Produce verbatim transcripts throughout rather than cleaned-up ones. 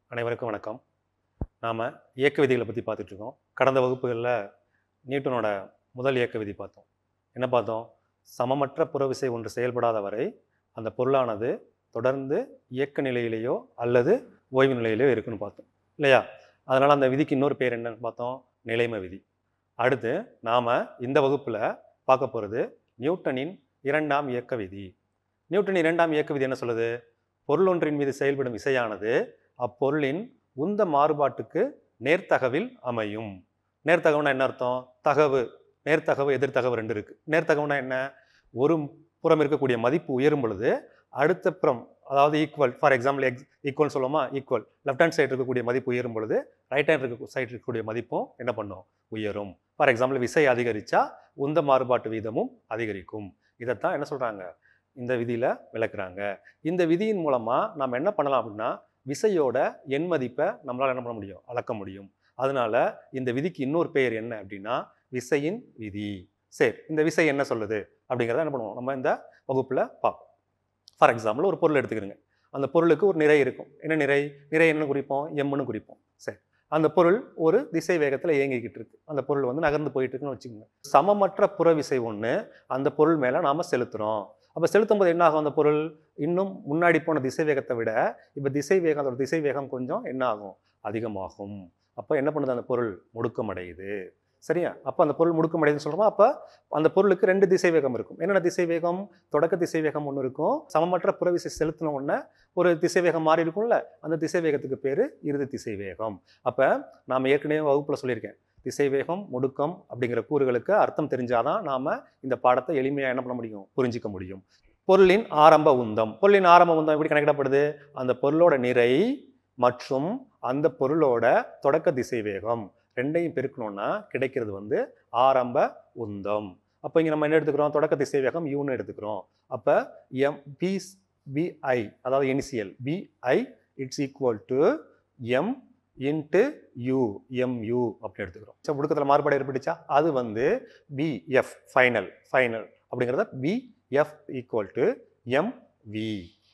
அனைவருக்கும் வணக்கம். நாம் இயக்க விதிகளை பற்றி பார்த்துட்ருக்கோம். கடந்த வகுப்புகளில் நியூட்டனோட முதல் இயக்க விதி பார்த்தோம். என்ன பார்த்தோம்? சமமற்ற புறவிசை ஒன்று செயல்படாத வரை அந்த பொருளானது தொடர்ந்து இயக்க நிலையிலேயோ அல்லது ஓய்வு நிலையிலேயோ இருக்குன்னு பார்த்தோம் இல்லையா? அதனால் அந்த விதிக்கு இன்னொரு பேர் என்னன்னு பார்த்தோம், நிலைம விதி. அடுத்து நாம் இந்த வகுப்பில் பார்க்க போகிறது நியூட்டனின் இரண்டாம் இயக்க விதி. நியூட்டனின் இரண்டாம் இயக்க விதி என்ன சொல்லுது? பொருள் ஒன்றின் மீது செயல்படும் விசையானது அப்பொருளின் உந்த மாறுபாட்டுக்கு நேர்த்தகவில் அமையும். நேர்த்தகவுனா என்ன அர்த்தம்? தகவு, நேர்த்தகவு எதிர்த்தகவு ரெண்டு இருக்குது. நேர்த்தகவுனா என்ன? ஒரு புறம் இருக்கக்கூடிய மதிப்பு உயரும் பொழுது அடுத்த புறம், அதாவது equal, for example X equal சொல்லுவோமா, ஈக்குவல் லெஃப்ட் ஹேண்ட் சைடு இருக்கக்கூடிய மதிப்பு உயரும் பொழுது ரைட் ஹேண்ட் இருக்க சைடு இருக்கக்கூடிய மதிப்பும் என்ன பண்ணும்? உயரும். ஃபார் எக்ஸாம்பிள் விசை அதிகரித்தா உந்த மாறுபாட்டு வீதமும் அதிகரிக்கும். இதைத்தான் என்ன சொல்கிறாங்க, இந்த விதியில் விளக்குறாங்க. இந்த விதியின் மூலமாக நாம் என்ன பண்ணலாம் அப்படின்னா, விசையோட எண் மதிப்பை நம்மளால் என்ன பண்ண முடியும்? அளக்க முடியும். அதனால இந்த விதிக்கு இன்னொரு பெயர் என்ன அப்படின்னா விசையின் விதி. சரி, இந்த விசை என்ன சொல்லுது அப்படிங்கிறத என்ன பண்ணுவோம், நம்ம இந்த வகுப்பில் பார்ப்போம். ஃபார் எக்ஸாம்பிள் ஒரு பொருள் எடுத்துக்கிறோங்க. அந்த பொருளுக்கு ஒரு நிறை இருக்கும். என்ன நிறை? நிறை என்ன குறிப்போம்? எம்னு குறிப்போம். சரி, அந்த பொருள் ஒரு திசை வேகத்தில் இயங்கிக்கிட்டு இருக்கு. அந்த பொருள் வந்து நகர்ந்து போயிட்டு இருக்குன்னு வச்சுக்கோங்க. சமமற்ற புற விசை ஒன்று அந்த பொருள் மேலே நாம் செலுத்துகிறோம். அப்போ செலுத்தும் போது என்ன ஆகும்? அந்த பொருள் இன்னும் முன்னாடி போன திசை வேகத்தை விட இப்போ திசை வேகம், அதோட திசை வேகம் கொஞ்சம் என்ன ஆகும்? அதிகமாகும். அப்போ என்ன பண்ணுது? அந்த பொருள் முடுக்கம் அடையுது. சரியா? அப்போ அந்த பொருள் முடுக்கம் அடையுதுன்னு சொல்கிறோமா? அப்போ அந்த பொருளுக்கு ரெண்டு திசை வேகம் இருக்கும். என்னென்ன திசை வேகம்? தொடக்க திசை வேகம் ஒன்று இருக்கும். சமமற்ற புறவிசை செலுத்தின உடனே ஒரு திசை வேகம் மாறி இருக்கும்ல, அந்த திசை வேகத்துக்கு பேர் இறுதி திசை வேகம். அப்போ நாம் ஏற்கனவே வகுப்பில் சொல்லியிருக்கேன், திசை வேகம், முடுக்கம் அப்படிங்கிற கூறுகளுக்கு அர்த்தம் தெரிஞ்சாதான் நாம் இந்த பாடத்தை எளிமையாக என்ன பண்ண முடியும்? புரிஞ்சிக்க முடியும். பொருளின் ஆரம்ப உந்தம். பொருளின் ஆரம்ப உந்தம் எப்படி கணக்கிடப்படுது? அந்த பொருளோட நிறை மற்றும் அந்த பொருளோட தொடக்க திசை வேகம் ரெண்டையும் பெருக்கணும்னா கிடைக்கிறது வந்து ஆரம்ப உந்தம். அப்போ இங்கே நம்ம என்ன எடுத்துக்கிறோம்? தொடக்க திசை வேகம் யூன்னு எடுத்துக்கிறோம். அப்போ எம் பி பிஐ, அதாவது initial PI it's equal to M into U, MU அப்படி எடுத்துக்கிறோம். ஸோ முடுக்கத்தில் மாறுபாடு ஏற்பட்டுச்சா? அது வந்து பிஎஃப் ஃபைனல் ஃபைனல் அப்படிங்கிறத பிஎஃப் ஈக்குவல் டு எம்வி.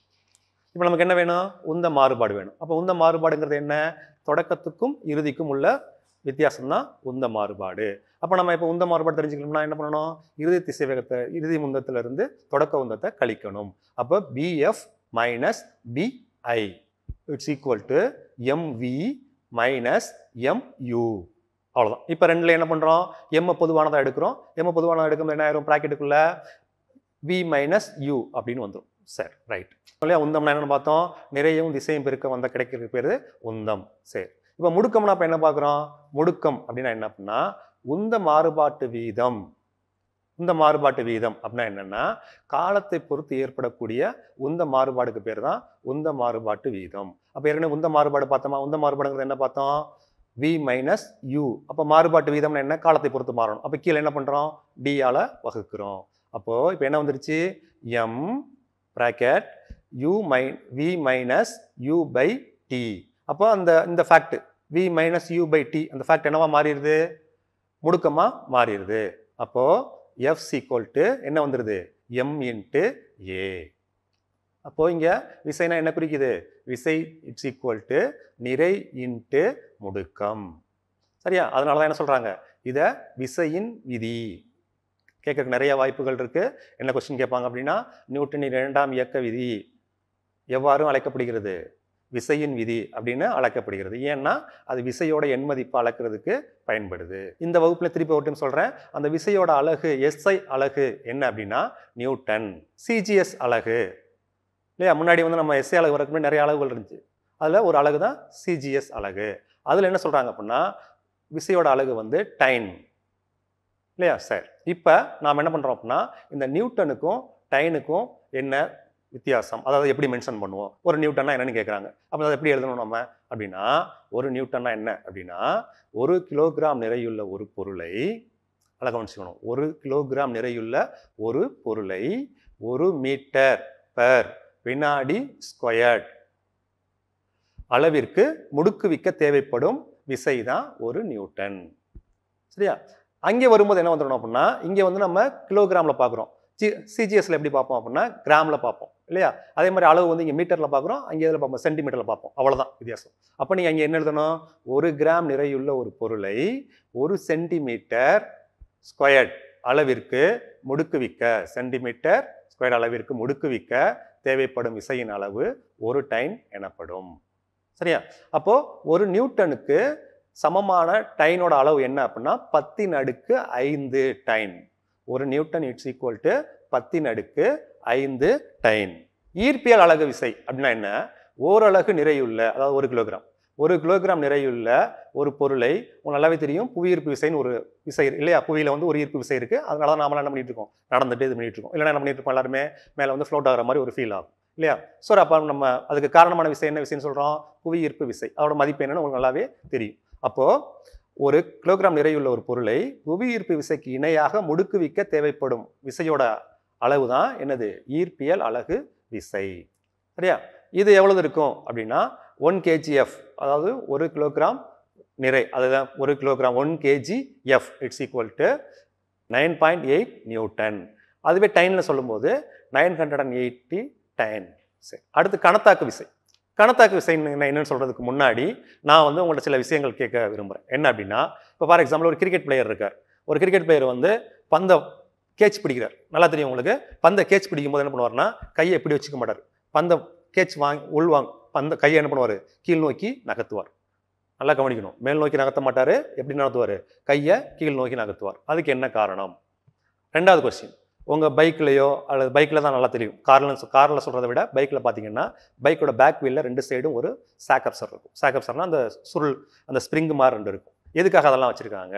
இப்போ நமக்கு என்ன வேணும்? உந்த மாறுபாடு வேணும். அப்போ உந்த மாறுபாடுங்கிறது என்ன? தொடக்கத்துக்கும் இறுதிக்கும் உள்ள வித்தியாசம் தான் உந்த மாறுபாடு. அப்போ நம்ம இப்போ உந்த மாறுபாடு தெரிஞ்சுக்கணும்னா என்ன பண்ணணும்? இறுதி திசை வேகத்தை, இறுதி உந்தத்திலிருந்து தொடக்க உந்தத்தை கழிக்கணும். அப்போ PF minus PI it's equal to MV minus MU. அவ்வளோதான். இப்போ ரெண்டில் என்ன பண்ணுறோம்? எம்மை பொதுவானதாக எடுக்கிறோம். எம்மை பொதுவானதாக எடுக்கும்போது என்ன ஆயிரும்? ப்ராக்கெட்டுக்குள்ள வி மைனஸ் யூ அப்படின்னு வந்துடும். சரி, ரைட். இல்லையா? உந்தம்னா என்னென்னு பார்த்தோம்? நிறையும் திசையும் பெருக்க வந்த கிடைக்கிற பேர் உந்தம். சரி, இப்போ முடுக்கம்னா இப்போ என்ன பார்க்குறோம்? முடுக்கம் அப்படின்னா என்ன அப்படின்னா உந்த மாறுபாட்டு வீதம். உந்த மாறுபாட்டு வீதம் அப்படின்னா என்னென்னா காலத்தை பொறுத்து ஏற்படக்கூடிய உந்த மாறுபாடுக்கு பேர் தான் உந்த மாறுபாட்டு வீதம். அப்போ ஏற்கனவே உந்த மாறுபாடு பார்த்தோமா? உந்த மாறுபாடுங்கிறது என்ன பார்த்தோம்? V minus U. அப்போ மாறுபாட்டு வீதம்னா என்ன? காலத்தை பொறுத்து மாறணும். அப்போ கீழே என்ன பண்ணுறோம்? டியால் வகுக்கிறோம். அப்போது இப்போ என்ன வந்துருச்சு? M bracket U my V minus U by T. அப்போ அந்த இந்த fact V minus U by T அந்த ஃபேக்ட் என்னவா மாறிடுது? முடுக்கமாக மாறிடுது. அப்போது எஃப் ஈக்குவல் டு என்ன வந்துடுது? M into A. அப்போது இங்கே விசைனா என்ன குறிக்குது? விசை இட்ஸ் ஈக்குவல் டு நிறை இன்ட்டு முடுக்கம். சரியா? அதனால தான் என்ன சொல்கிறாங்க, இதை விசையின் விதி. கேட்கறதுக்கு நிறைய வாய்ப்புகள் இருக்குது. என்ன கொஸ்டின் கேட்பாங்க அப்படின்னா, நியூட்டனின் இரண்டாம் இயக்க விதி எவ்வாறு அழைக்கப்படுகிறது? விசையின் விதி அப்படின்னு அழைக்கப்படுகிறது. ஏன்னா அது விசையோட எண் மதிப்பு அளக்கிறதுக்கு பயன்படுது. இந்த வகுப்பில் திருப்பி ஒரு டைம் சொல்கிறேன், அந்த விசையோட அலகு எஸ்ஐ அலகு என்ன அப்படின்னா நியூட்டன். சிஜிஎஸ் அலகு இல்லையா? முன்னாடி வந்து நம்ம எஸ்ஐ அலகு வரக்கு நிறைய அலகுகள் இருந்துச்சு. அதில் ஒரு அலகு தான் சிஜிஎஸ் அலகு. அதில் என்ன சொல்கிறாங்க அப்படின்னா விசையோட அலகு வந்து டைன் இல்லையா? சரி, இப்போ நாம் என்ன பண்ணுறோம் அப்படின்னா இந்த நியூட்டனுக்கும் டைனுக்கும் என்ன வித்தியாசம், அதாவது எப்படி மென்ஷன் பண்ணுவோம்? ஒரு நியூட்டன்னா என்னன்னு கேட்குறாங்க. அப்போ அதை எப்படி எழுதணும் நம்ம அப்படின்னா, ஒரு நியூட்டன்னா என்ன அப்படின்னா ஒரு கிலோகிராம் நிறையுள்ள ஒரு பொருளை, அதை கவனிச்சுக்கணும், ஒரு கிலோகிராம் நிறையுள்ள ஒரு பொருளை ஒரு மீட்டர் பெர் வினாடி ஸ்கொயர்ட் அளவிற்கு முடுக்குவிக்க தேவைப்படும் விசை தான் ஒரு நியூட்டன். சரியா? அங்கே வரும்போது என்ன வந்துடணும் அப்படின்னா, இங்கே வந்து நம்ம கிலோகிராமில் பார்க்குறோம். சி சிஜிஎஸ்ல எப்படி பார்ப்போம் அப்படின்னா கிராமில் பார்ப்போம். இல்லையா? அதே மாதிரி அளவு வந்து இங்கே மீட்டரில் பார்க்குறோம், அங்கே இதில் பார்ப்போம் சென்டிமீட்டரில் பார்ப்போம், அவ்வளோதான் வித்தியாசம். அப்போ நீங்கள் அங்கே என்ன எழுதணும்? ஒரு கிராம் நிறையுள்ள ஒரு பொருளை ஒரு சென்டிமீட்டர் ஸ்கொயர்ட் அளவிற்கு முடுக்குவிக்க, சென்டிமீட்டர் ஸ்கொயர் அளவிற்கு முடுக்குவிக்க தேவைப்படும் விசையின் அளவு ஒரு டைன் எனப்படும். சரியா? அப்போ ஒரு நியூட்டனுக்கு சமமான டைனோட அளவு என்ன அப்படின்னா பத்தின் அடுக்கு ஐந்து டைன். ஒரு நியூட்டன் இட்ஸ் ஈக்குவல் டு பத்தின் அடுக்கு ஐந்து டைன். ஈர்ப்பியல் அலகு விசை அப்படின்னா என்ன? ஓரலகு நிறையுள்ள, அதாவது ஒரு கிலோகிராம் ஒரு கிலோகிராம் நிறையுள்ள ஒரு பொருளை, உங்களுக்கு நல்லாவே தெரியும் புவியீர்ப்பு விசைன்னு ஒரு விசை இல்லையா? புவியில வந்து ஒரு ஈர்ப்பு விசை இருக்கு. அதனால தான் நாம என்ன பண்ணிட்டு இருக்கோம்? நடந்துட்டு இது பண்ணிட்டு இருக்கோம். இல்லைன்னா என்ன பண்ணிட்டு இருக்கோம்? எல்லாருமே மேலே வந்து ஃப்ளோட் ஆகிற மாதிரி ஒரு ஃபீல் ஆகும் இல்லையா? ஸோ அப்போ நம்ம அதுக்கு காரணமான விசை என்ன விசைன்னு சொல்றோம்? புவி ஈர்ப்பு விசை. அதோட மதிப்பு என்னன்னு உங்களுக்கு நல்லாவே தெரியும். அப்போ ஒரு கிலோகிராம் நிறையுள்ள ஒரு பொருளை புவி ஈர்ப்பு விசைக்கு இணையாக முடுக்குவிக்க தேவைப்படும் விசையோட அளவு தான் என்னது? ஈர்ப்பியல் அலகு விசை. சரியா? இது எவ்வளவு இருக்கும் அப்படின்னா ஒன் கேஜிஎஃப், அதாவது ஒரு கிலோகிராம் நிறை, அதுதான் ஒரு kilogram one KG F it's equal to nine point eight newton. அதுவே டைனில் சொல்லும்போது nine hundred and eighty dyne. சரி, அடுத்து கணத்தாக்கு விசை. கணத்தாக்கு விசை என்னன்னு சொல்றதுக்கு முன்னாடி நான் வந்து உங்கள்ட்ட சில விஷயங்கள் கேட்க விரும்புகிறேன். என்ன அப்படின்னா, இப்போ ஃபார் எக்ஸாம்பிள் ஒரு கிரிக்கெட் பிளேயர் இருக்கார். ஒரு கிரிக்கெட் பிளேயர் வந்து பந்தை கேட்ச் பிடிக்கிறார். நல்லா தெரியும் உங்களுக்கு. பந்தை கேட்ச் பிடிக்கும் போது என்ன பண்ணுவார்னா கையை எப்படி வச்சுக்க மாட்டார். பந்தை கேட்ச் வாங்கி உள்வாங்க பந்த கையை என்ன பண்ணுவார்? கீழ் நோக்கி நகர்த்துவார். நல்லா கவனிக்கணும். மேல் நோக்கி நகர்த்த மாட்டார். எப்படி நகர்த்துவார்? கையை கீழ் நோக்கி நகர்த்துவார். அதுக்கு என்ன காரணம்? ரெண்டாவது கொஸ்டின், உங்கள் பைக்லையோ அல்லது பைக்கில் தான் நல்லா தெரியும். காரில் காரில் சொல்கிறத விட பைக்கில் பார்த்தீங்கன்னா பைக்கோட பேக் வீலில் ரெண்டு சைடும் ஒரு சாக்கப்சர் இருக்கும். சாக்கப்சர்னா அந்த சுருள், அந்த ஸ்ப்ரிங் மாதிரி ரெண்டு இருக்கும். எதுக்காக அதெல்லாம் வச்சுருக்காங்க?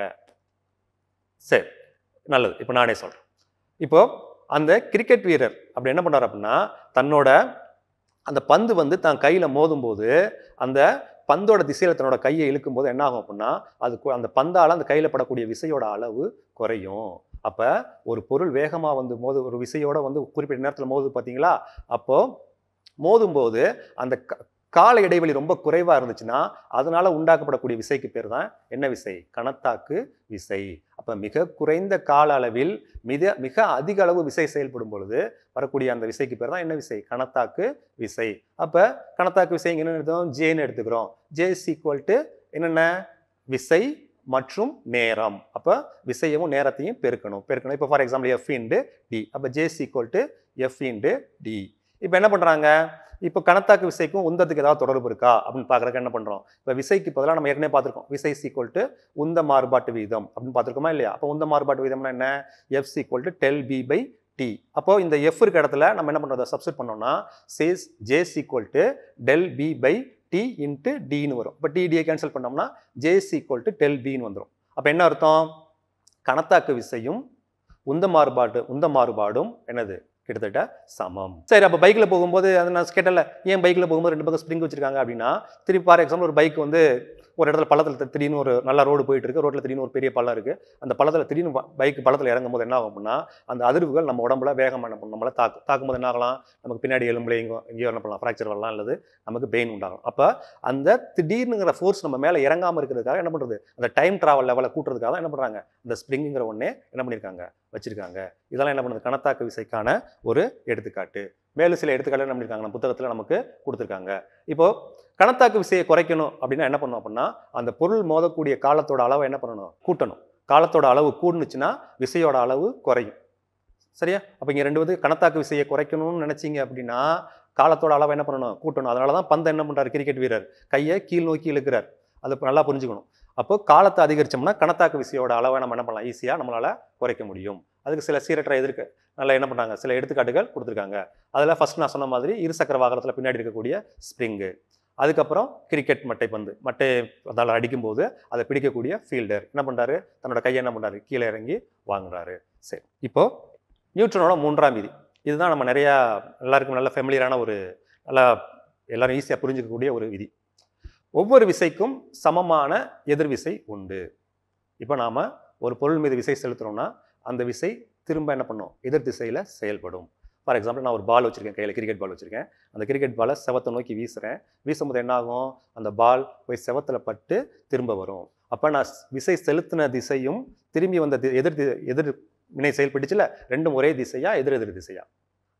சரி, நல்லது. இப்போ நானே சொல்கிறேன். இப்போ அந்த கிரிக்கெட் வீரர் அப்படி என்ன பண்ணார் அப்படின்னா, தன்னோட அந்த பந்து வந்து தான் கையில் மோதும் போது அந்த பந்தோட திசையில் தன்னோட கையை இழுக்கும் போது என்ன ஆகும் அப்படின்னா, அது அந்த பந்தால் அந்த கையில் படக்கூடிய விசையோட அளவு குறையும். அப்போ ஒரு பொருள் வேகமாக வந்து மோது, ஒரு விசையோட வந்து குறிப்பிட்ட நேரத்தில் மோது பார்த்தீங்களா? அப்போ மோதும் போது அந்த கால இடைவெளி ரொம்ப குறைவாக இருந்துச்சுன்னா அதனால உண்டாக்கப்படக்கூடிய விசைக்கு பேர் தான் என்ன விசை? கணத்தாக்கு விசை. அப்போ மிக குறைந்த கால அளவில் மிக மிக அதிக அளவு விசை செயல்படும் பொழுது வரக்கூடிய அந்த விசைக்கு பேர் தான் என்ன விசை? கணத்தாக்கு விசை. அப்போ கணத்தாக்கு விசை என்ன எடுத்தோம்? ஜேன்னு எடுத்துக்கிறோம். ஜே இஸ் ஈக்குவல் டு என்னென்ன? விசை மற்றும் நேரம். அப்போ விசையவும் நேரத்தையும் பெருக்கணும் பெருக்கணும் இப்போ for example F into T. அப்போ J is equal to F into T. இப்போ என்ன பண்ணுறாங்க? இப்போ கணத்தாக்கு விசைக்கும் உந்தத்துக்கு ஏதாவது தொடர்பு இருக்கா அப்படின்னு பார்க்குறக்கு என்ன பண்ணுறோம்? இப்போ விசைக்கு பதிலாக நம்ம ஏற்கனவே பார்த்துருக்கோம். விசை ஈக்குவல் டு உந்த மாறுபாட்டு வீதம் அப்படின்னு பார்த்துருக்கோமா இல்லையா? அப்போ உந்த மாறுபாட்டு வீதம்னா என்ன? F equal to del P by T. அப்போ இந்த எஃப் இருக்க இடத்துல நம்ம என்ன பண்ணுறோம்? சப்ஸ்டிட் பண்ணோம்னா சேஸ் J equal to del P by T into டின்னு வரும். இப்போ டிடியை கேன்சல் பண்ணோம்னா ஜே ஈக்குவல் டு டெல் பின்னு வந்துடும். அப்போ என்ன அர்த்தம்? கணத்தாக்கு விசையும் உந்த மாறுபாடு உந்த மாறுபாடும் என்னது? கிட்டத்தட்ட சமம். சரி, அப்போ பைக்கில் போகும்போது அது நான் கேட்டல, ஏன் பைக்கில் போகும்போது ரெண்டு பக்கம் ஸ்ப்ரிங் வச்சிருக்காங்க அப்படின்னா, திருப்பி ஃபார் எக்ஸாம்பிள் ஒரு பைக் வந்து ஒரு இடத்துல பள்ளத்தில் திடீர்னு ஒரு நல்ல ரோடு போயிட்டு இருக்கு, ரோட்டில் திடீர்னு ஒரு பெரிய பள்ளம் இருக்கு. அந்த பள்ளத்தில் திடீர்னு பைக் பள்ளத்தில் இறங்கும் போது என்ன ஆகும் அப்படின்னா, அந்த அதிர்வுகள் நம்ம உடம்புல வேகமாக என்ன பண்ணும்? நம்மளை தாக்கும். தாக்கும்போது என்ன ஆகலாம்? நமக்கு பின்னாடி எலும்புல எங்கோ எங்கேயோ என்ன பண்ணலாம்? ஃப்ராக்சர் வரலாம், அல்லது நமக்கு பெயின் உண்டாகும். அப்போ அந்த திடீர்னுங்கிற ஃபோர்ஸ் நம்ம மேலே இறங்காமல் இருக்கிறதுக்காக என்ன பண்ணுறது? அந்த டைம் டிராவல் லெவலை கூட்டுறதுக்காக தான் என்ன பண்ணுறாங்க? இந்த ஸ்ப்ரிங்குங்கிற ஒன்னே என்ன பண்ணியிருக்காங்க? வச்சிருக்காங்க. இதெல்லாம் என்ன பண்ணுது? கணத்தாக்கு விசைக்கான ஒரு எடுத்துக்காட்டு. மேலும் சில எடுத்துக்காட்டு என்ன பண்ணியிருக்காங்க? நம்ம புத்தகத்தில் நமக்கு கொடுத்துருக்காங்க. இப்போ கணத்தாக்கு விசையை குறைக்கணும் அப்படின்னா என்ன பண்ணணும் அப்படின்னா, அந்த பொருள் மோதக்கூடிய காலத்தோட அளவை என்ன பண்ணணும்? கூட்டணும். காலத்தோட அளவு கூடுனுச்சுன்னா விசையோட அளவு குறையும். சரியா? அப்போ இங்கே ரெண்டு வந்து கணத்தாக்கு விசையை குறைக்கணும்னு நினைச்சீங்க அப்படின்னா காலத்தோட அளவை என்ன பண்ணணும்? கூட்டணும். அதனால தான் பந்தை என்ன பண்ணுறாரு கிரிக்கெட் வீரர்? கையை கீழ் நோக்கி இழுக்கிறார். அதை நல்லா புரிஞ்சுக்கணும். அப்போ காலத்தை அதிகரிச்சோம்னா கணத்தாக்கு விசையோட அளவை நம்ம என்ன பண்ணலாம்? ஈஸியாக நம்மளால் குறைக்க முடியும். அதுக்கு சில சீரற்ற எதிர்க்க நல்லா என்ன பண்ணுறாங்க? சில எடுத்துக்காட்டுகள் கொடுத்துருக்காங்க. அதில் ஃபர்ஸ்ட் நான் சொன்ன மாதிரி இருசக்கர வாகனத்தில் பின்னாடி இருக்கக்கூடிய ஸ்ப்ரிங்கு, அதுக்கப்புறம் கிரிக்கெட் மட்டை பந்து மட்டை அதால் அடிக்கும்போது அதை பிடிக்கக்கூடிய ஃபீல்டர் என்ன பண்ணுறாரு? தன்னோட கையை என்ன பண்ணுறாரு? கீழே இறங்கி வாங்குறாரு. சரி, இப்போ நியூட்டனோட மூன்றாம் விதி. இதுதான் நம்ம நிறையா எல்லாருக்கும் நல்ல ஃபெமிலியரான ஒரு நல்லா எல்லாரும் ஈஸியாக புரிஞ்சுக்கக்கூடிய ஒரு விதி. ஒவ்வொரு விசைக்கும் சமமான எதிர்விசை உண்டு. இப்போ நாம் ஒரு பொருள் மீது விசை செலுத்துறோம்னா அந்த விசை திரும்ப என்ன பண்ணும்? எதிர் திசையில் செயல்படும். ஃபார் எக்ஸாம்பிள் நான் ஒரு பால் வச்சுருக்கேன், கையில் கிரிக்கெட் பால் வச்சுருக்கேன். அந்த கிரிக்கெட் பாலை செவத்தை நோக்கி வீசுகிறேன். வீசும்போது என்ன ஆகும்? அந்த பால் போய் செவத்தில் பட்டு திரும்ப வரும். அப்போ நான் விசை செலுத்தின திசையும் திரும்பி வந்த எதிர் எதிர் வினை செயல்பட்டுச்சுல, ரெண்டும் ஒரே திசையா எதிர் எதிர் திசையா?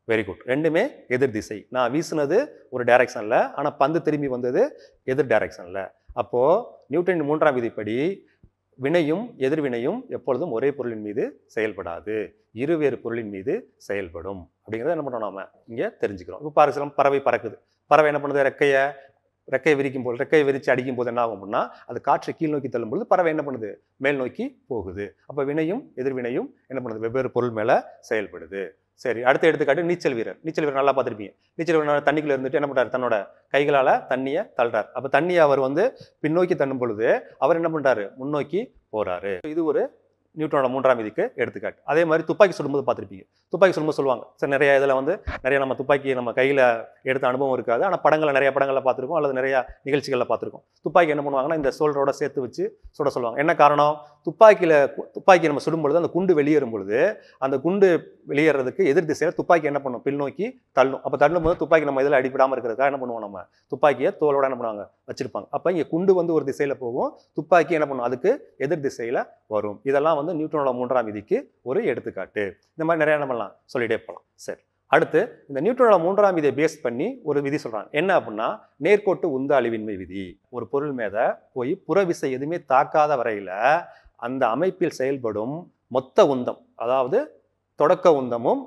Very good. ரெண்டுமே எதிர் திசை. நான் வீசினது ஒரு டைரக்ஷனில், ஆனால் பந்து திரும்பி வந்தது எதிர் டைரக்ஷனில். அப்போது நியூட்டனின் மூன்றாம் விதிப்படி வினையும் எதிர்வினையும் எப்பொழுதும் ஒரே பொருளின் மீது செயல்படாது, இருவேறு பொருளின் மீது செயல்படும். அப்படிங்கிறத என்ன பண்ணுறோம் நாம இங்கே தெரிஞ்சுக்கிறோம். இப்போ பாரு, சில பறவை பறக்குது. பறவை என்ன பண்ணுது? ரெக்கையை ரெக்கையை விரிக்கும் போது, ரெக்கையை விரித்து அடிக்கும் போது என்ன ஆகும் அப்படின்னா, அது காற்றை கீழ் நோக்கி தள்ளும்போது பறவை என்ன பண்ணுது? மேல் நோக்கி போகுது. அப்போ வினையும் எதிர்வினையும் என்ன பண்ணுது? வெவ்வேறு பொருள் மேலே செயல்படுது. சரி, அடுத்த எடுத்துக்காட்டு நீச்சல் வீரர். நீச்சல் வீரர் நல்லா பார்த்துருப்பீங்க. நீச்சல் வீரர் தண்ணிக்குள்ள இருந்துட்டு என்ன பண்ணுறாரு? தன்னோட கைகளால் தண்ணியை தள்ளுறாரு. அப்போ தண்ணியை அவர் வந்து பின்னோக்கி தள்ளும் பொழுது அவர் என்ன பண்ணுறாரு? முன்னோக்கி போகிறாரு. இது ஒரு நியூட்டனோட மூன்றாம் விதிக்கு எடுத்துக்காட்டு. அதே மாதிரி துப்பாக்கி சுடும்போது பார்த்துருப்பீங்க. துப்பாக்கி சுடும்போது சொல்லுவாங்க சார், நிறைய இதில் வந்து நிறைய நம்ம துப்பாக்கி நம்ம கையில் எடுத்த அனுபவம் இருக்காது, ஆனால் படங்களை நிறைய படங்களில் பார்த்துருக்கோம், அல்லது நிறைய நிகழ்ச்சிகளில் பார்த்துருக்கோம். துப்பாக்கி என்ன பண்ணுவாங்கன்னா இந்த சோல்டரோட சேர்த்து வச்சு சுட சொல்லுவாங்க. என்ன காரணம்? துப்பாக்கியில் துப்பாக்கி நம்ம சுடும்பொழுது அந்த குண்டு வெளியேறும் பொழுது அந்த குண்டு வெளியேறதுக்கு எதிர் திசையில் துப்பாக்கி என்ன பண்ணும்? பின்னோக்கி தள்ளும். அப்போ தள்ளும் போது துப்பாக்கி நம்ம இதில் அடிப்படாமல் இருக்கிறதுக்காக என்ன பண்ணுவோம்? நம்ம துப்பாக்கியை தோலோட என்ன பண்ணுவாங்க? வச்சிருப்பாங்க. அப்போ இங்கே குண்டு வந்து ஒரு திசையில் போகும், துப்பாக்கி என்ன பண்ணும்? அதுக்கு எதிர் திசையில் வரும். இதெல்லாம் வந்து நியூட்டனோட மூன்றாம் விதிக்கு ஒரு எடுத்துக்காட்டு. இந்த மாதிரி நிறைய என்ன பண்ணலாம்? சொல்லிட்டே போகலாம். சரி, அடுத்து இந்த நியூட்டனோட மூன்றாம் விதியை பேஸ் பண்ணி ஒரு விதி சொல்றாங்க. என்ன அப்படின்னா, நேர்கோட்டு உந்த அழிவின்மை விதி. ஒரு பொருள் மேல போய் புறவிசை எதுவுமே தாக்காத வரையில அந்த அமைப்பில் செயல்படும் மொத்த உந்தம், அதாவது தொடக்க உந்தமும்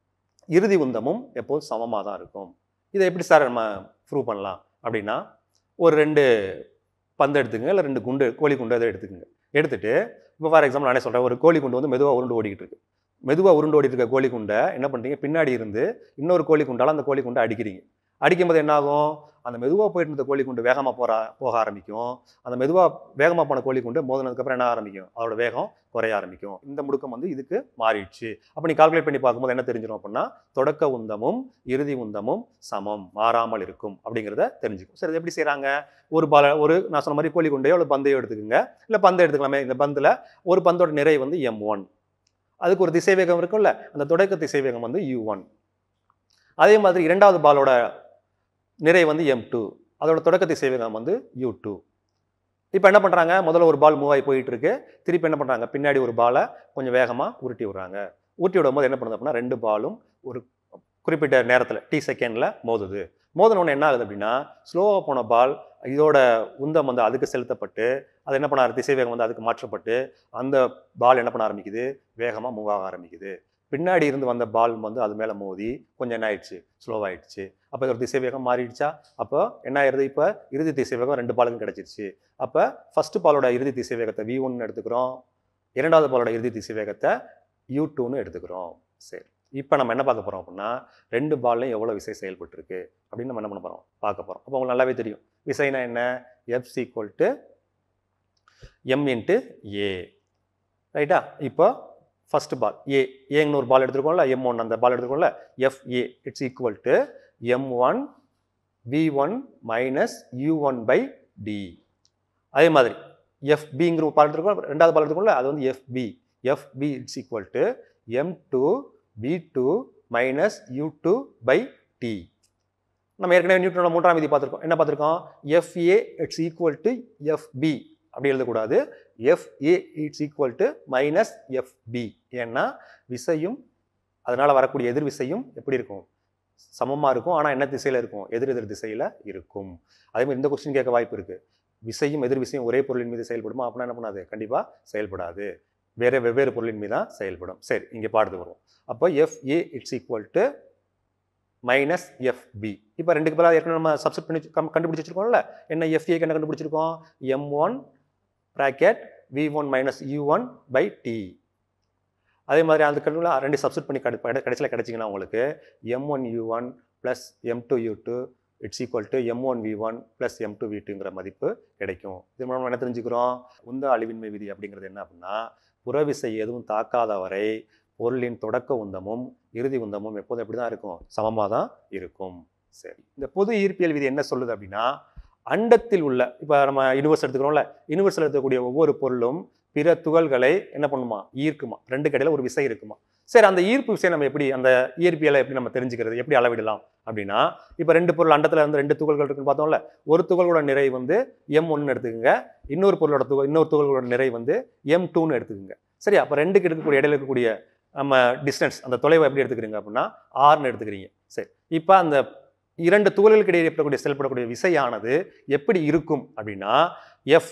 இறுதி உந்தமும் எப்போதும் சமமாக தான் இருக்கும். இதை எப்படி சார் நம்ம ப்ரூவ் பண்ணலாம் அப்படின்னா, ஒரு ரெண்டு பந்து எடுத்துக்கங்க, இல்லை ரெண்டு குண்டு கோழி குண்டு அதை எடுத்துக்கங்க. எடுத்துட்டு இப்போ ஃபார் எக்ஸாம்பிள் நானே சொல்கிறேன், ஒரு கோழி குண்டு வந்து மெதுவாக உருண்டு ஓடிக்கிட்டு இருக்கு. மெதுவாக உருண்டு ஓடிட்டு இருக்க கோழி குண்டை என்ன பண்ணுறீங்க? பின்னாடி இருந்து இன்னொரு கோழி குண்டால் அந்த கோழி குண்டை அடிக்கிறீங்க. அடிக்கும்போது என்ன ஆகும்? அந்த மெதுவாக போயிட்டு இருந்த கோழி குண்டு வேகமாக போகிற போக ஆரம்பிக்கும். அந்த மெதுவாக வேகமாக போன கோழி குண்டு மோதினதுக்கப்புறம் என்ன ஆரம்பிக்கும்? அதோட வேகம் குறைய ஆரம்பிக்கும். இந்த முடுக்கம் வந்து இதுக்கு மாறிடுச்சு. அப்போ நீ கால்குலேட் பண்ணி பார்க்கும்போது என்ன தெரிஞ்சிடும் அப்படின்னா, தொடக்க உந்தமும் இறுதி உந்தமும் சமம், மாறாமல் இருக்கும் அப்படிங்கிறத தெரிஞ்சுக்கும். சரி, எப்படி செய்கிறாங்க? ஒரு பால ஒரு நான் சொன்ன மாதிரி கோழி குண்டையோ இல்லை பந்தையோ எடுத்துக்கோங்க, இல்லை பந்தை எடுத்துக்கலாமே. இந்த பந்தில் ஒரு பந்தோட நிறை வந்து எம் ஒன், அதுக்கு ஒரு திசைவேகம் இருக்கும்ல, அந்த தொடக்க திசைவேகம் வந்து யூ ஒன். அதே மாதிரி இரண்டாவது பாலோட நிறை வந்து எம் டூ, அதோட தொடக்க திசைவேகம் வந்து யூ டூ. இப்போ என்ன பண்ணுறாங்க? முதல்ல ஒரு பால் மூவ் ஆகி போயிட்டு இருக்கு, திருப்பி என்ன பண்ணுறாங்க? பின்னாடி ஒரு பாலை கொஞ்சம் வேகமாக உருட்டி விடுறாங்க. உருட்டி விடும்போது என்ன பண்ணுது அப்படின்னா, ரெண்டு பாலும் ஒரு குறிப்பிட்ட நேரத்தில் டி செகண்டில் மோதுது. மோதினோன்னு என்ன ஆகுது அப்படின்னா, ஸ்லோவாக போன பால் இதோட உந்தம் வந்து அதுக்கு செலுத்தப்பட்டு அது என்ன பண்ண திசைவேகம் வந்து அதுக்கு மாற்றப்பட்டு அந்த பால் என்ன பண்ண ஆரம்பிக்குது? வேகமாக மூவ் ஆக ஆரம்பிக்குது. பின்னாடி இருந்து வந்த பால் வந்து அது மேலே மோதி கொஞ்சம் என்ன ஆயிடுச்சு? ஸ்லோவாகிடுச்சு. அப்போ இதோட திசைவேகம் மாறிடுச்சா? அப்போ என்ன ஆயிடுது? இப்போ இறுதி திசைவேகம் ரெண்டு பாலுக்கும் கிடச்சிருச்சு. அப்போ ஃபர்ஸ்ட் பாலோட இறுதி திசைவேகத்தை வி ஒன்னு எடுத்துக்கிறோம், இரண்டாவது பாலோட இறுதி திசைவேகத்தை யூ டூன்னு எடுத்துக்கிறோம். சரி, இப்போ நம்ம என்ன பார்க்க போகிறோம் அப்படின்னா, ரெண்டு பால்லையும் எவ்வளோ விசை செயல்பட்டு இருக்கு அப்படின்னு நம்ம என்ன பண்ண போகிறோம்? பார்க்க போகிறோம். அப்போ உங்களுக்கு நல்லாவே தெரியும் விசைனா என்ன? F equal to M into A, ரைட்டா? இப்போ ஃபர்ஸ்ட் பால் ஏ, ஏங்கன்னு ஒரு பால் எடுத்துருக்கோம்ல, எம் ஒன் அந்த பால் எடுத்துருக்கோம்ல, F A it's equal to M one V one minus U one by T. அதே மாதிரி எஃப் பிங்கிற பால் எடுத்துருக்கோம், ரெண்டாவது பால் எடுத்துருக்கோம்ல, அது வந்து F B, F B it's equal to M two V two minus U two by T. நம்ம ஏற்கனவே நியூட்டனோட மூன்றாம் விதி பார்த்துருக்கோம். என்ன பார்த்துருக்கோம்? F A it's equal to F B அப்படி எழுதக்கூடாது, F A it's equal to minus F B. ஏன்னா விசையும் அதனால் வரக்கூடிய எதிர் விசையும் எப்படி இருக்கும்? சமமாக இருக்கும். ஆனால் என்ன திசையில் இருக்கும்? எதிர் எதிர் திசையில் இருக்கும். அதே மாதிரி இந்த கொஸ்டின் கேட்க வாய்ப்பு இருக்குது. விசையும் எதிர் விசையும் ஒரே பொருளின் மீது செயல்படுமா அப்படின்னா என்ன பண்ணாது? கண்டிப்பாக செயல்படாது, வேறு வெவ்வேறு பொருளின் மீது தான் செயல்படும். சரி, இங்கே பாடுது வரும். அப்போ F A it's equal to minus F B. இப்போ ரெண்டுக்கு பதிலாக ஏற்கனவே நம்ம சப்ஸ்டிட் பண்ணி கண்டுபிடிச்சி வச்சிருக்கோம்ல. என்ன எஃப் ஏக்கு என்ன கண்டுபிடிச்சிருக்கோம்? M one bracket V one minus U one by T. அதே மாதிரி அந்த கண்டுபிடி ரெண்டு சப்ஸ்டிட் பண்ணி கடை கடைசியில் கிடச்சிங்கன்னா உங்களுக்கு M one U one plus M two U two it's equal to M one V one plus M two V டூங்கிற மதிப்பு கிடைக்கும். இது மூலம் என்ன தெரிஞ்சுக்கிறோம்? உந்த அழிவின்மை விதி அப்படிங்கிறது என்ன அப்படின்னா, புறவிசை எதுவும் தாக்காத வரை பொருளின் தொடக்க உந்தமும் இறுதி உந்தமும் எப்போதும் எப்படி தான் இருக்கும்? சமமாக தான் இருக்கும். சரி, இந்த பொது ஈர்ப்பியல் விதி என்ன சொல்லுது அப்படின்னா, அண்டத்தில் உள்ள, இப்போ நம்ம யூனிவர்ஸ் எடுத்துக்கிறோம்ல, யூனிவர்ஸில் இருக்கக்கூடிய ஒவ்வொரு பொருளும் பிற துகள்களை என்ன பண்ணுமா? ஈர்க்குமா. ரெண்டு கடையில் ஒரு விசை இருக்குமா. சரி, அந்த ஈர்ப்பு விசை நம்ம எப்படி, அந்த ஈர்ப்பியலை எப்படி நம்ம தெரிஞ்சுக்கிறது, எப்படி அளவிடலாம் அப்படின்னா, இப்போ ரெண்டு பொருள் அண்டத்தில் வந்து ரெண்டு துகள்கள் இருக்குன்னு பார்த்தோம்ல, ஒரு துகளோட நிறை வந்து எம் ஒன்னு எடுத்துக்கோங்க, இன்னொரு பொருளோட துகள் இன்னொரு துகளோட நிறை வந்து எம் டூன்னு எடுத்துக்கோங்க. சரி, அப்போ ரெண்டுக்கு இருக்கக்கூடிய இடையில இருக்கக்கூடிய நம்ம டிஸ்டன்ஸ் அந்த தொலைவை எப்படி எடுத்துக்கிறீங்க அப்படின்னா ஆர்னு எடுத்துக்கிறீங்க. சரி, இப்போ அந்த இரண்டு துகள்களுக்கு இடையே ஏற்படக்கூடிய செயல்படக்கூடிய விசையானது எப்படி இருக்கும் அப்படின்னா எஃப்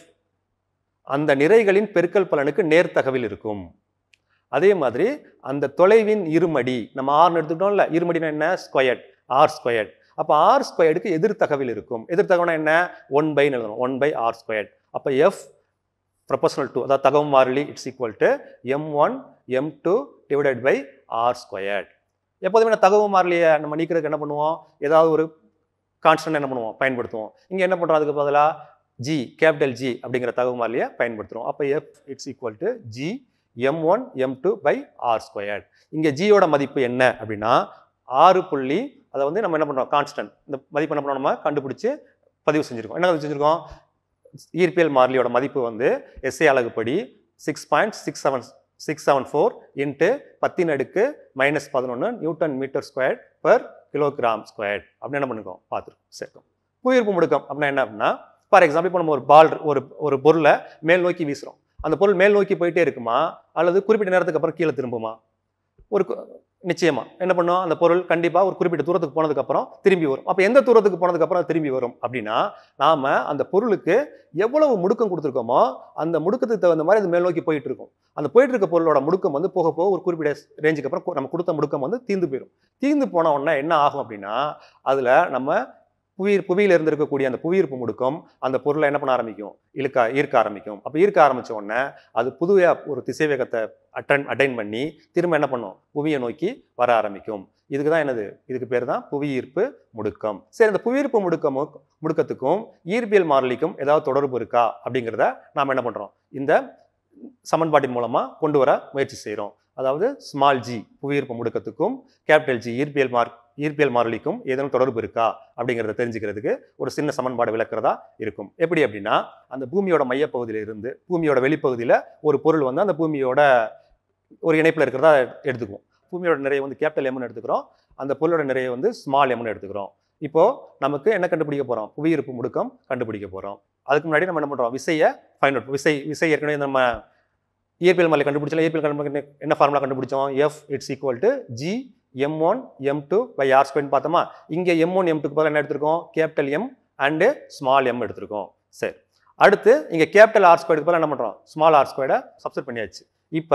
அந்த நிறைகளின் பெருக்கல் பலனுக்கு நேர்த்தகவில் இருக்கும். அதே மாதிரி அந்த தொலைவின் இருமடி நம்ம ஆர்னு எடுத்துக்கிட்டோம்ல, இருமடினா என்ன ஸ்கொயர்ட், ஆர் ஸ்கொயர்ட். அப்போ ஆர் ஸ்கொயர்டுக்கு எதிர்த்தகவில் இருக்கும். எதிர்த்தகவுனா என்ன ஒன் பைன்னு எழுதணும், ஒன் பை ஆர் ஸ்கொயர்ட். அப்போ எஃப் ப்ரொபோஷனல் டு அதாவது தகவு மாறிலி it's equal to M one M two divided by R squared. எப்போதுமே தகவு மாறிலியை நம்ம நீக்கிறதுக்கு என்ன பண்ணுவோம், ஏதாவது ஒரு கான்ஸ்டன்ட் என்ன பண்ணுவோம் பயன்படுத்துவோம். இங்கே என்ன பண்ணுறோம், அதுக்கு பதிலாக ஜி கேபிட்டல் ஜி அப்படிங்கிற தகவு மாறிலியை பயன்படுத்துகிறோம். அப்போ F it's equal to G M one M two by R squared. இங்கே ஜியோட மதிப்பு என்ன அப்படின்னா ஆறு புள்ளி அதை வந்து நம்ம என்ன பண்ணுறோம் கான்ஸ்டன்ட், இந்த மதிப்பு என்ன பண்ணோம் நம்ம கண்டுபிடிச்சி பதிவு செஞ்சுருக்கோம். என்ன செஞ்சுருக்கோம், ஈர்ப்பியல் மாறிலியோட மதிப்பு வந்து எஸ்ஐ அலகுப்படி six point six seven six seven four into பத்தின் அடுக்கு மைனஸ் பதினொன்று newton metre square per kilogram square அப்படின்னு என்ன பண்ணிருக்கோம் பார்த்துருக்கோம் சேர்க்கோம். புவியீர்ப்பு முடுக்கம் அப்படின்னா என்ன அப்படின்னா ஃபார் எக்ஸாம்பிள் இப்போ நம்ம ஒரு பால் ஒரு ஒரு பொருளை மேல் நோக்கி வீசுகிறோம். அந்த பொருள் மேல் நோக்கி போயிட்டே இருக்குமா அல்லது குறிப்பிட்ட நேரத்துக்கு அப்புறம் கீழே திரும்புமா? ஒரு நிச்சயமா என்ன பண்ணும், அந்த பொருள் கண்டிப்பாக ஒரு குறிப்பிட்ட தூரத்துக்கு போனதுக்கப்புறம் திரும்பி வரும். அப்போ எந்த தூரத்துக்கு போனதுக்கப்புறம் திரும்பி வரும் அப்படின்னா நாம் அந்த பொருளுக்கு எவ்வளவு முடுக்கம் கொடுத்துருக்கோமோ அந்த முடுக்கத்துக்கு தகுந்த மாதிரி அது மேல் நோக்கி போயிட்டு இருக்கும். அந்த போயிட்டு இருக்க பொருளோட முடுக்கம் வந்து போக போக ஒரு குறிப்பிட்ட ரேஞ்சுக்கு அப்புறம் நம்ம கொடுத்த முடுக்கம் வந்து தீர்ந்து போயிடும். தீர்ந்து போன உடனே என்ன ஆகும் அப்படின்னா அதில் நம்ம புவி புவியில் இருந்திருக்கக்கூடிய அந்த புவியீர்ப்பு முடுக்கம் அந்த பொருளை என்ன பண்ண ஆரம்பிக்கும், இழுக்க ஈர்க்க ஆரம்பிக்கும். அப்போ ஈர்க்க ஆரம்பித்த உடனே அது புதுவையாக ஒரு திசைவேகத்தை அட்டன் அட்டைன் பண்ணி திரும்ப என்ன பண்ணும், புவியை நோக்கி வர ஆரம்பிக்கும். இதுக்கு தான் என்னது, இதுக்கு பேர் தான் புவியீர்ப்பு முடுக்கம். சரி, இந்த புவியீர்ப்பு முடுக்கமும் முடுக்கத்துக்கும் ஈர்ப்பியல் மாறிலிக்கும் ஏதாவது தொடர்பு இருக்கா அப்படிங்கிறத நாம் என்ன பண்ணுறோம், இந்த சமன்பாட்டின் மூலமாக கொண்டு வர முயற்சி செய்கிறோம். அதாவது ஸ்மால் ஜி புவியீர்ப்பு முடுக்கத்துக்கும் கேபிட்டல் ஜி ஈர்ப்பியல் மார் ஈர்ப்பியல் மாறிலிக்கும் ஏதேனும் தொடர்பு இருக்கா அப்படிங்கிறத தெரிஞ்சுக்கிறதுக்கு ஒரு சின்ன சமன்பாடு விளக்குறதா இருக்கும். எப்படி அப்படின்னா அந்த பூமியோட மையப்பகுதியில இருந்து பூமியோட வெளிப்பகுதியில் ஒரு பொருள் வந்து அந்த பூமியோட ஒரு இணைப்பில் இருக்கிறதா எடுத்துக்குவோம். பூமியோட நிறைய வந்து கேபிட்டல் எம்னு எடுத்துக்கிறோம், அந்த பொருளோட நிறைய வந்து ஸ்மால் எம்னு எடுத்துக்கிறோம். இப்போ நமக்கு என்ன கண்டுபிடிக்க போகிறோம், புவியீர்ப்பு முடுக்கம் கண்டுபிடிக்க போகிறோம். அதுக்கு முன்னாடி நம்ம என்ன பண்ணுறோம், விசையை ஃபைண்ட் அவுட் விசை விசை ஏற்கனவே நம்ம இயற்பியல் மாறிலி கண்டுபிடிச்சோம். இயற்பியல் கண்டுபிடி என்ன ஃபார்முலா கண்டுபிடிச்சோம், F it's equal to G M one M two by R ஸ்கொயர்னு பார்த்தோமா. இங்கே எம் ஒன் எம் டூக்கு பதில் என்ன எடுத்திருக்கோம், capital M and small M எடுத்திருக்கோம். சரி, அடுத்து இங்கே கேபிட்டல் ஆர் ஸ்கொயருக்கு பதில் என்ன பண்ணுறோம், ஸ்மால் ஆர் ஸ்கொயரை சப்ஸ்டிட் பண்ணியாச்சு. இப்போ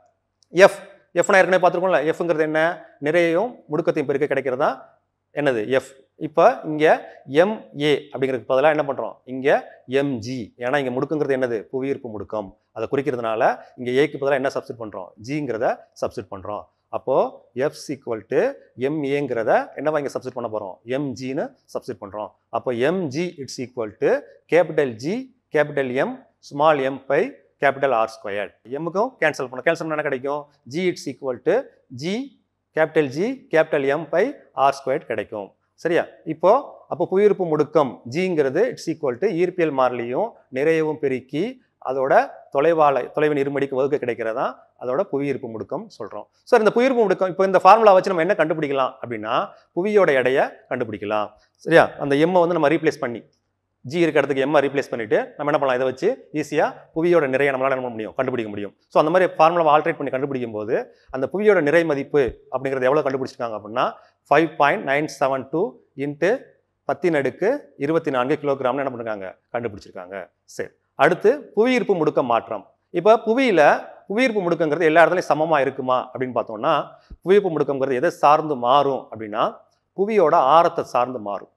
எஃப் எஃப்னா ஏற்கனவே பார்த்துருக்கோம்ல, எஃப்ங்கிறது என்ன, நிறையையும் முடுக்கத்தையும் பெருக்க கிடைக்கிறதா என்னது எஃப். இப்போ இங்கே எம்ஏ அப்படிங்கிறதுக்கு பதிலாக என்ன பண்ணுறோம், இங்கே எம்ஜி, ஏன்னா இங்கே முடுக்குங்கிறது என்னது புவியீர்ப்பு முடுக்கம், அதை குறிக்கிறதுனால இங்கே ஏக்கு பதிலாக என்ன சப்ஸ்டிட் பண்ணுறோம், ஜிங்கிறத சப்ஸ்டிட் பண்ணுறோம். அப்போது எஃப் ஈக்குவல் டு எம்ஏங்கிறத என்னவா இங்கே சப்ஸ்டிட் பண்ண போகிறோம், எம்ஜின்னு சப்ஸ்டிட் பண்ணுறோம். அப்போ MG it's equal to capital G capital M small M by capital R square. எம்முக்கும் கேன்சல் பண்ணோம், கேன்சல் பண்ண என்ன கிடைக்கும், G it's equal to G capital G capital M by R square கிடைக்கும். சரியா, இப்போ அப்போ புவியீர்ப்பு முடுக்கம் ஜிங்கிறது இட்ஸ் ஈக்குவல் டு ஈர்ப்பியல் மாறிலியும் நிறையவும் பெருக்கி அதோட தொலைவாள தொலைவின் இருமடிக்கு வகுக்க கிடைக்கிறதா அதோட புவியீர்ப்பு முடுக்கம் சொல்கிறோம். ஸோ இந்த புவியீர்ப்பு முடுக்கம் இப்போ இந்த ஃபார்முலா வச்சு நம்ம என்ன கண்டுபிடிக்கலாம் அப்படின்னா புவியோட எடையை கண்டுபிடிக்கலாம். சரியா, அந்த எம்மை வந்து நம்ம ரீப்ளேஸ் பண்ணி ஜி இருக்க இடத்துக்கு எம்மை ரீப்ளேஸ் பண்ணிட்டு நம்ம என்ன பண்ணலாம், இதை வச்சு ஈஸியாக புவியோட நிறைய நம்மளால் என்ன பண்ண முடியும், கண்டுபிடிக்க முடியும். ஸோ அந்த மாதிரி ஃபார்முலாவை ஆல்ட்ரேட் பண்ணி கண்டுபிடிக்கும் போது அந்த புவியோட நிறை மதிப்பு அப்படிங்கிறது எவ்வளோ கண்டுபிடிச்சிருக்காங்க அப்படின்னா five point nine seven two into பத்தின் அடுக்கு இருபத்தி நான்கு கிலோகிராம்னு என்ன பண்ணிருக்காங்க கண்டுபிடிச்சிருக்காங்க. சரி, அடுத்து புவியீர்ப்பு முடுக்க மாற்றம். இப்போ புவியில புவியீர்ப்பு முடுக்கங்கிறது எல்லா இடத்துலையும் சமமாக இருக்குமா அப்படின்னு பார்த்தோம்னா புவியீர்ப்பு முடுக்கங்கிறது எதை சார்ந்து மாறும் அப்படின்னா புவியோட ஆரத்தை சார்ந்து மாறும்.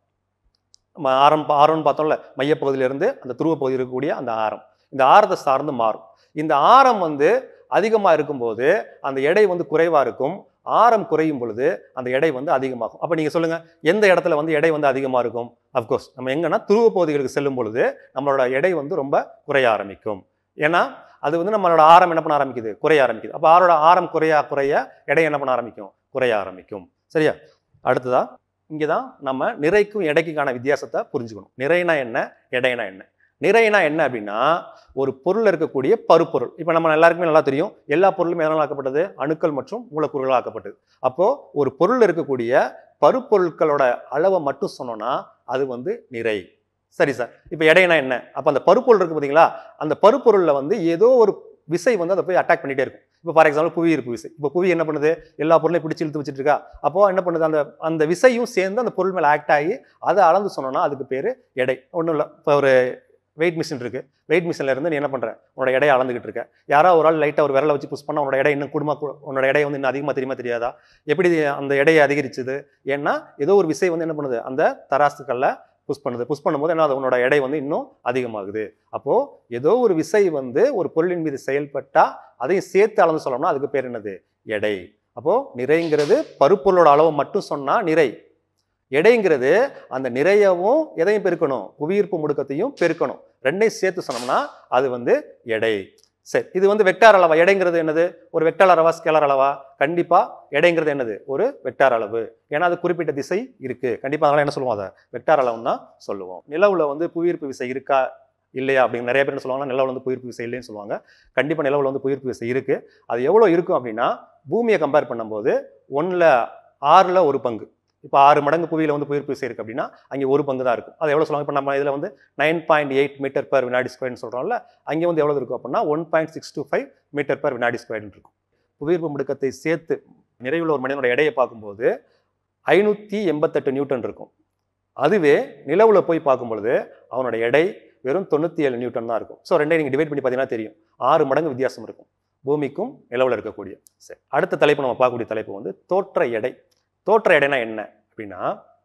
நம்ம ஆரம் ஆரம்னு பார்த்தோம்ல, மையப்பகுதியிலிருந்து அந்த துருவ பகுதி இருக்கக்கூடிய அந்த ஆரம், இந்த ஆரத்தை சார்ந்து மாறும். இந்த ஆரம் வந்து அதிகமாக இருக்கும்போது அந்த எடை வந்து குறைவாக இருக்கும், ஆரம் குறையும் பொழுது அந்த எடை வந்து அதிகமாகும். அப்போ நீங்கள் சொல்லுங்கள், எந்த இடத்துல வந்து எடை வந்து அதிகமாக இருக்கும்? அஃப்கோர்ஸ் நம்ம எங்கன்னா துருவ பகுதிகளுக்கு செல்லும் பொழுது நம்மளோட எடை வந்து ரொம்ப குறைய ஆரம்பிக்கும். ஏன்னா அது வந்து நம்மளோட ஆரம் என்ன பண்ண ஆரம்பிக்குது, குறைய ஆரம்பிக்குது. அப்போ ஆரோட ஆரம் குறைய குறைய எடை என்ன பண்ண ஆரம்பிக்கும், குறைய ஆரம்பிக்கும். சரியா, அடுத்ததா இங்கே தான் நம்ம நிறைக்கும் எடைக்குக்கான வித்தியாசத்தை புரிஞ்சுக்கணும். நிறைனா என்ன, எடைனா என்ன? நிறைனா என்ன அப்படின்னா ஒரு பொருள் இருக்கக்கூடிய பருப்பொருள். இப்போ நம்ம எல்லாருக்குமே நல்லா தெரியும், எல்லா பொருளும் எதனால் ஆக்கப்பட்டது, அணுக்கள் மற்றும் மூலக்கூறுகளால் ஆக்கப்பட்டது. அப்போது ஒரு பொருள் இருக்கக்கூடிய பருப்பொருட்களோட அளவை மட்டும் சொன்னோன்னா அது வந்து நிறை. சரி சார், இப்போ எடைனா என்ன? அப்போ அந்த பருப்பொருள் இருக்குது பார்த்தீங்களா, அந்த பருப்பொருளில் வந்து ஏதோ ஒரு விசை வந்து அதை போய் அட்டாக் பண்ணிகிட்டே இருக்கும். இப்போ ஃபார் எக்ஸாம்பிள் புவியீர்ப்பு விசை. இப்போ புவி என்ன பண்ணுது, எல்லா பொருளையும் பிடிச்சி இழுத்து வச்சுட்டு இருக்கா. அப்போ என்ன பண்ணுது, அந்த அந்த விசையும் சேர்ந்து அந்த பொருள் மேலே ஆக்ட் ஆகி அதை அளந்து சொன்னோம்னா அதுக்கு பேர் எடை. ஒன்றும் இல்லை, இப்போ ஒரு வெயிட் மிஷின் இருக்குது. வெயிட் மிஷினில் இருந்து நீ என்ன பண்ணுற, உன்னோட எடையை அளந்துக்கிட்டு இருக்க. யாரோ ஒரு ஆள் லைட்டாக ஒரு விரலை வச்சு புஷ் பண்ணால் உன்னோட எடை இன்னும் குடும்ப உன்னோட எடையை வந்து இன்னும் அதிகமாக தெரியுமா தெரியாதா? எப்படி அந்த எடையை அதிகரிச்சுது? ஏன்னா ஏதோ ஒரு விசை வந்து என்ன பண்ணுது, அந்த தராசுகளில் புஷ் பண்ணுது. புஷ் பண்ணும்போது என்ன, உன்னோட எடை வந்து இன்னும் அதிகமாகுது. அப்போது ஏதோ ஒரு விசை வந்து ஒரு பொருளின் மீது செயல்பட்டால் அதையும் சேர்த்து அளந்து சொல்லணும்னா அதுக்கு பேர் என்னது, எடை. அப்போது நிறைங்கிறது பருப்பொருளோட அளவை மட்டும் சொன்னால் நிறை. எடைங்கிறது அந்த நிறையவும் எதையும் பெருக்கணும், புவியீர்ப்பு முடுக்கத்தையும் பெருக்கணும். ரெண்டையும் சேர்த்து சொன்னோம்னா அது வந்து எடை. சரி, இது வந்து வெக்டார் அளவா? எடைங்கிறது என்னது, ஒரு வெக்டார் அளவா ஸ்கேலார் அளவா? கண்டிப்பா எடைங்கிறது என்னது, ஒரு வெக்டார் அளவு. ஏன்னா அது குறிப்பிட்ட திசை இருக்கு. கண்டிப்பா அதனால என்ன சொல்லுவோம், அதை வெக்டார் அளவுன்னு தான் சொல்லுவோம். நிலவுல வந்து புவியீர்ப்பு விசை இருக்கா இல்லையா அப்படின்னு நிறைய பேர் என்ன சொல்லுவாங்கன்னா, நிலவுல வந்து புவியீர்ப்பு விசை இல்லைன்னு சொல்லுவாங்க. கண்டிப்பா நிலவுல வந்து புவியீர்ப்பு விசை இருக்கு. அது எவ்வளவு இருக்கும் அப்படின்னா, பூமியை கம்பேர் பண்ணும்போது ஒன்னுல ஆறுல ஒரு பங்கு. இப்போ ஆறு மடங்கு புவியில் வந்து புவியீர்ப்பு விசை இருக்குது அப்படின்னா அங்கே ஒரு பங்கு தான் இருக்கும். அது எவ்வளோ சொல்லுவாங்க, இப்போ நம்ம இதில் வந்து nine point eight metre per வினாடி ஸ்கொயர்னு சொல்கிறோம்ல, அங்கே வந்து எவ்வளோ இருக்கும் அப்படின்னா one point six two five metre per வினாடி ஸ்கொயர்னு இருக்கும். புவியீர்ப்பு முடுக்கத்தை சேர்த்து நிறைவுள்ள ஒரு மனிதனோட எடையை பார்க்கும்போது ஐநூற்றி எண்பத்தெட்டு நியூட்டன் இருக்கும். அதுவே நிலவில் போய் பார்க்கும்பொழுது அவனோட எடை வெறும் தொண்ணூற்றி ஏழு நியூட்டன் தான் இருக்கும். ஸோ ரெண்டையும் நீங்கள் டிவைட் பண்ணி பார்த்தீங்கன்னா தெரியும், ஆறு மடங்கு வித்தியாசம் இருக்கும் பூமிக்கும் நிலவில் இருக்கக்கூடிய. சரி, அடுத்த தலைப்பு நம்ம பார்க்கக்கூடிய தலைப்பு வந்து தோற்ற எடை. தோற்ற எடைனா என்ன அப்படின்னா,